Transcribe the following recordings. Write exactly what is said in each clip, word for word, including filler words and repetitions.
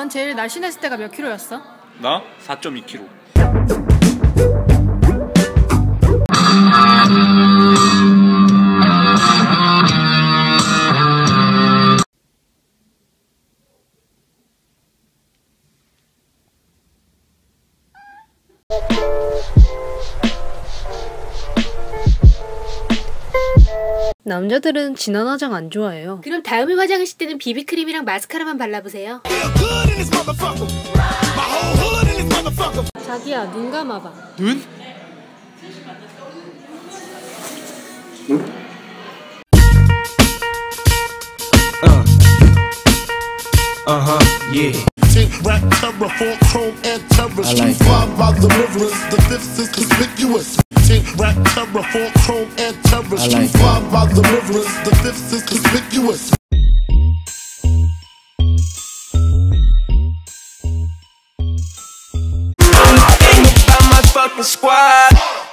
넌 제일 날씬했을 때가 몇 킬로였어? 나? 사 점 이 킬로그램. 남자들은 진한 화장 안 좋아해요. 그럼 다음에 화장하실 때는 비비크림이랑 마스카라만 발라보세요. 자기야, 눈 감아봐. 눈? Uh. Uh-huh, yeah. Rap terror for chrome and terror. Street five by the rivers, the fifth is conspicuous. Rap terror for chrome and terror. Street five by the rivers, the fifth is conspicuous. I'm my fucking squad.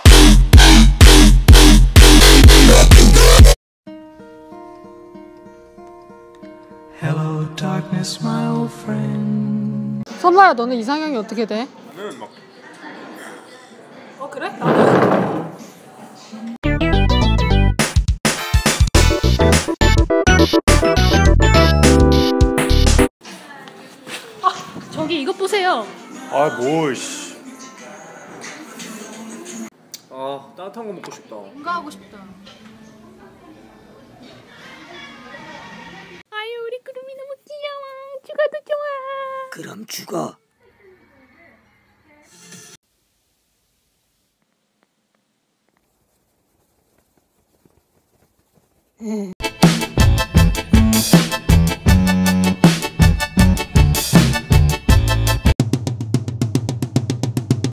Hello darkness my old friend. 선마야, 너는 이상형이 어떻게 돼? 나는 막 어 그래? 나는 아 저기 이것 보세요. 아 뭐 씨. 아 따뜻한 거 먹고 싶다. 뭔가 하고 싶다. 아유 우리 구름이 너무 귀여워. 죽어도 좋아. 그럼 죽어.